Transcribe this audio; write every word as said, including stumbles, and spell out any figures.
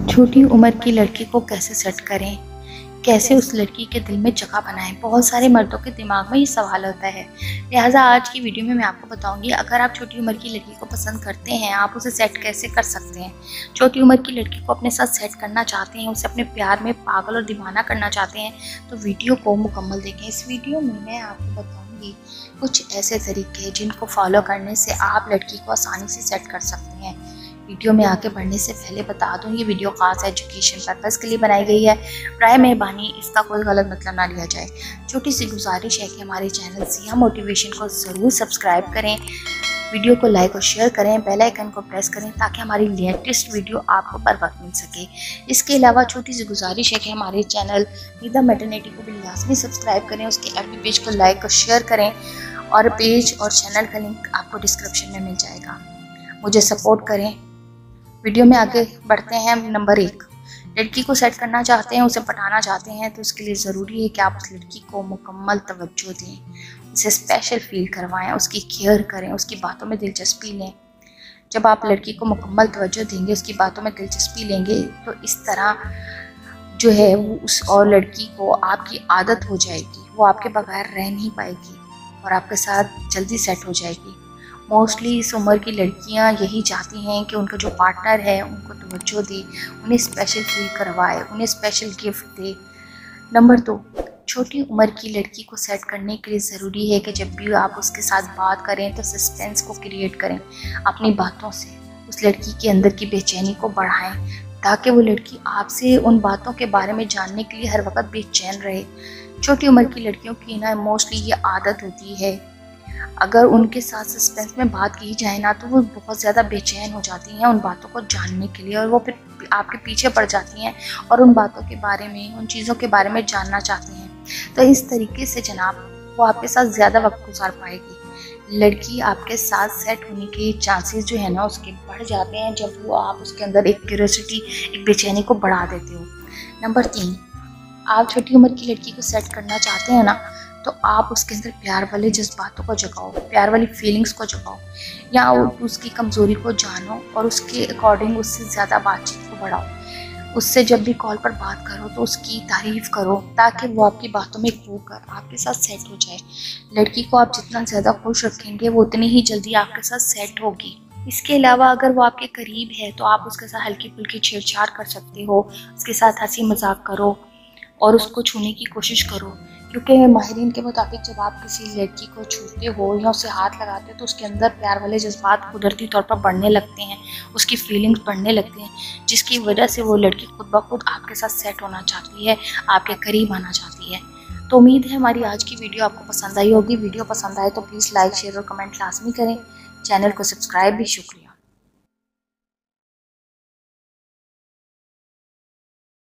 छोटी उम्र की लड़की को कैसे सेट करें, कैसे उस लड़की के दिल में जगह बनाएं। बहुत सारे मर्दों के दिमाग में ये सवाल होता है। लिहाजा आज की वीडियो में मैं आपको बताऊंगी, अगर आप छोटी उम्र की लड़की को पसंद करते हैं, आप उसे सेट कैसे कर सकते हैं। छोटी उम्र की लड़की को अपने साथ सेट करना चाहते हैं, उसे अपने प्यार में पागल और दीवाना करना चाहते हैं, तो वीडियो को मुकम्मल देखें। इस वीडियो में मैं आपको बताऊँगी कुछ ऐसे तरीके जिनको फॉलो करने से आप लड़की को आसानी से सेट कर सकते हैं। वीडियो में आगे बढ़ने से पहले बता दूं, ये वीडियो खास एजुकेशन पर्पज़ के लिए बनाई गई है। बराए मेहरबानी इसका कोई गलत मतलब ना लिया जाए। छोटी सी गुजारिश है कि हमारे चैनल सिया मोटिवेशन को ज़रूर सब्सक्राइब करें, वीडियो को लाइक और शेयर करें, बेल आइकन को प्रेस करें ताकि हमारी लेटेस्ट वीडियो आपको बर वक्त मिल सके। इसके अलावा छोटी सी गुजारिश है कि हमारे चैनल निदा मैटरनिटी को भी लाजमी सब्सक्राइब करें, उसके एफ बी पेज को लाइक और शेयर करें और पेज और चैनल का लिंक आपको डिस्क्रिप्शन में मिल जाएगा। मुझे सपोर्ट करें। वीडियो में आगे बढ़ते हैं। नंबर एक, लड़की को सेट करना चाहते हैं, उसे पटाना चाहते हैं, तो उसके लिए ज़रूरी है कि आप उस लड़की को मुकम्मल तवज्जो दें, उसे स्पेशल फील करवाएं, उसकी केयर करें, उसकी बातों में दिलचस्पी लें। जब आप लड़की को मुकम्मल तवज्जो देंगे, उसकी बातों में दिलचस्पी लेंगे, तो इस तरह जो है वो उस और लड़की को आपकी आदत हो जाएगी, वो आपके बगैर रह नहीं पाएगी और आपके साथ जल्दी सेट हो जाएगी। मोस्टली इस उम्र की लड़कियां यही चाहती हैं कि उनका जो पार्टनर है उनको तवज्जो दे, उन्हें स्पेशल फील करवाए, उन्हें स्पेशल गिफ्ट दे। नंबर दो, छोटी उम्र की लड़की को सेट करने के लिए ज़रूरी है कि जब भी आप उसके साथ बात करें तो सस्पेंस को क्रिएट करें। अपनी बातों से उस लड़की के अंदर की बेचैनी को बढ़ाएं ताकि वो लड़की आपसे उन बातों के बारे में जानने के लिए हर वक्त बेचैन रहे। छोटी उम्र की लड़कियों की ना मोस्टली ये आदत होती है, अगर उनके साथ सस्पेंस में बात की जाए ना तो वो बहुत ज़्यादा बेचैन हो जाती हैं उन बातों को जानने के लिए, और वो फिर आपके पीछे पड़ जाती हैं और उन बातों के बारे में, उन चीज़ों के बारे में जानना चाहती हैं। तो इस तरीके से जनाब वो आपके साथ ज़्यादा वक्त गुजार पाएगी। लड़की आपके साथ सेट होने के चांसेस जो है ना उसके बढ़ जाते हैं जब वो आप उसके अंदर एक क्यूरियोसिटी, एक बेचैनी को बढ़ा देते हो। नंबर तीन, आप छोटी उम्र की लड़की को सेट करना चाहते हैं ना, तो आप उसके अंदर प्यार वाले जज्बातों को जगाओ, प्यार वाली फीलिंग्स को जगाओ, या उसकी कमज़ोरी को जानो और उसके अकॉर्डिंग उससे ज़्यादा बातचीत को बढ़ाओ। उससे जब भी कॉल पर बात करो तो उसकी तारीफ़ करो ताकि वो आपकी बातों में खो कर आपके साथ सेट हो जाए। लड़की को आप जितना ज़्यादा खुश रखेंगे वो उतनी ही जल्दी आपके साथ सेट होगी। इसके अलावा अगर वो आपके करीब है तो आप उसके साथ हल्की फुल्की छेड़छाड़ कर सकते हो, उसके साथ हंसी मजाक करो और उसको छूने की कोशिश करो, क्योंकि माहिरीन के मुताबिक जब आप किसी लड़की को छूते हो या उसे हाथ लगाते हो तो उसके अंदर प्यार वाले जज्बात कुदरती तौर पर बढ़ने लगते हैं, उसकी फीलिंग्स बढ़ने लगती हैं, जिसकी वजह से वो लड़की खुद ब खुद आपके साथ सेट होना चाहती है, आपके करीब आना चाहती है। तो उम्मीद है हमारी आज की वीडियो आपको पसंद आई होगी। वीडियो पसंद आए तो प्लीज़ लाइक, शेयर और कमेंट लाजमी करें। चैनल को सब्सक्राइब भी। शुक्रिया।